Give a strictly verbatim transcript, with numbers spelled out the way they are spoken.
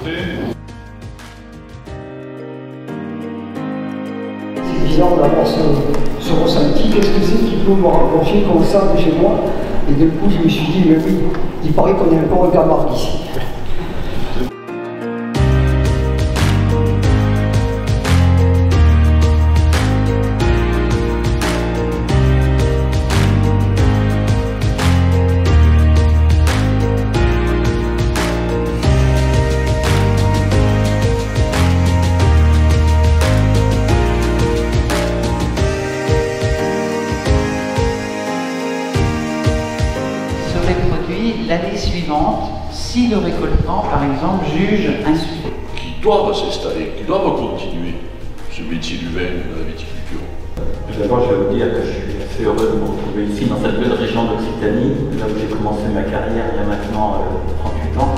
C'est bizarre d'avoir ce, ce ressenti. Qu'est-ce que c'est qu'il peut me rapprocher comme ça de chez moi? Et du coup, je me suis dit, mais oui, il paraît qu'on est encore un Camargue ici. L'année suivante, si le récoltant, par exemple, juge insuffisant. Qui doivent s'installer, qui doivent continuer ce métier du vin et de la viticulture. D'abord, je vais vous dire que je suis assez heureux de me retrouver ici, dans cette belle région d'Occitanie, là où j'ai commencé ma carrière il y a maintenant euh, trente-huit ans.